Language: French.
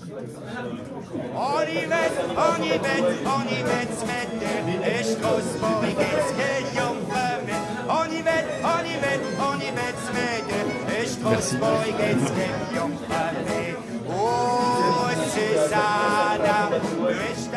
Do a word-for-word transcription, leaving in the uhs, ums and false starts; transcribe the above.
On y met, on y met, on y met, smette, et Strasbourg, qu'est-ce que y'en fait? On y met, on y met, on y met, smette, et Strasbourg, qu'est-ce que y'en fait? Oh, c'est ça,